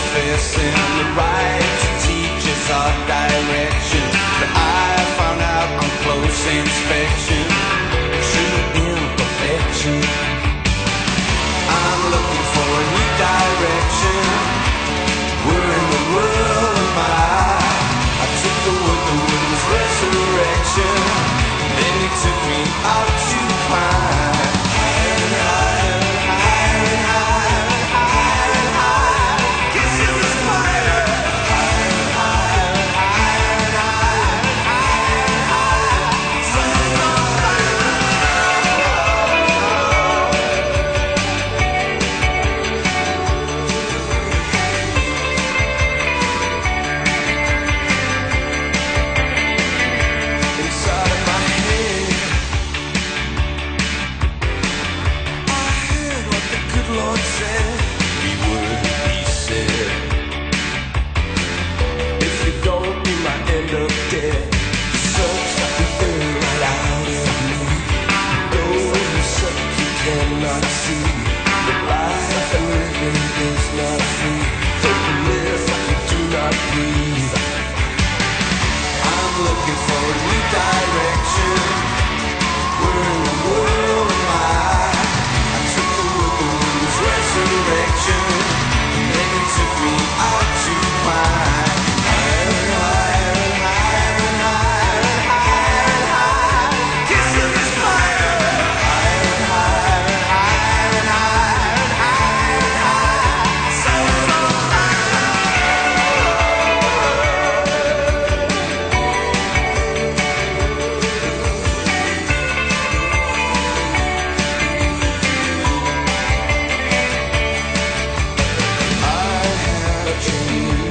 confessing the right to teach us our direction. But I found out on close inspection, true imperfection. I'm looking for a new direction. Where in the world am I took the wood was resurrection. Then he took me out to climb. Lord said, be what he said. If you don't be my end up dead, sucks the air right out of me. Though you suck, you cannot see the life I'm living is not free. Don't live like you do not breathe. I'm looking for a new direction. Where in the world am I? Resurrection, and then it took me out to climb higher, higher, higher, higher, higher, higher. Get to this fire. Higher, higher, higher, higher, higher, higher. Set it on a dream.